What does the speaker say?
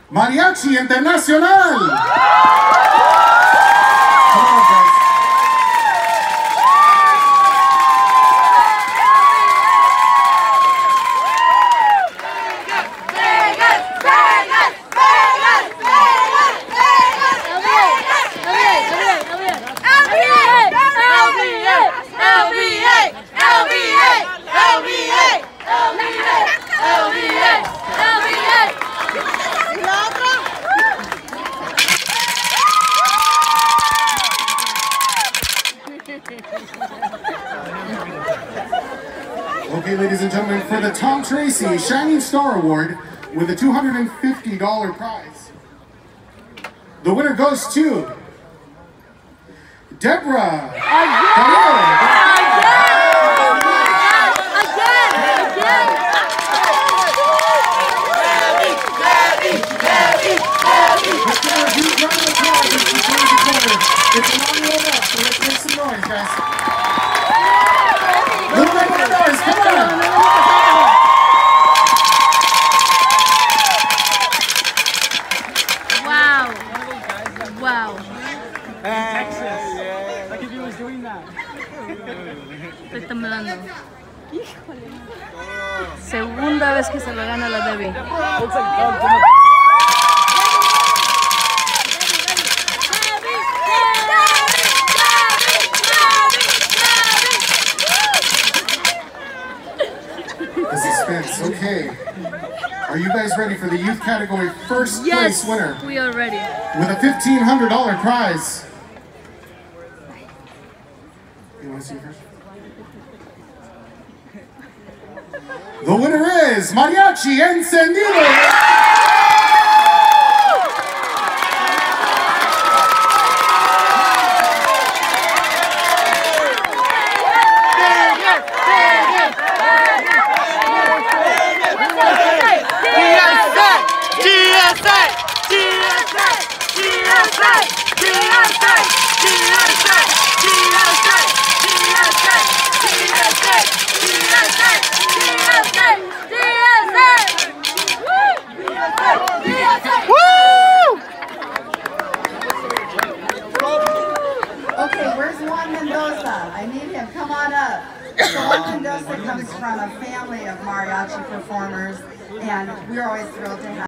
Mariachi Internacional. Come on, guys. Okay, ladies and gentlemen, for the Tom Tracy Shining Star Award with a $250 prize, the winner goes to Deborah. It's a long road up, so let's make some noise, guys. Little bit more noise, come on! Wow. Wow. Texas. Like if he was doing that. Estoy temblando. Híjole. Segunda vez que se lo gana la Debbie. Looks like The suspense, okay. Are you guys ready for the youth category first place winner? Yes, we are ready. With a $1,500 prize. You want to see it first? The winner is Mariachi Encendido. Okay, where's Juan Mendoza? I need him. Come on up. So Juan Mendoza comes from a family of mariachi performers, and we're always thrilled to have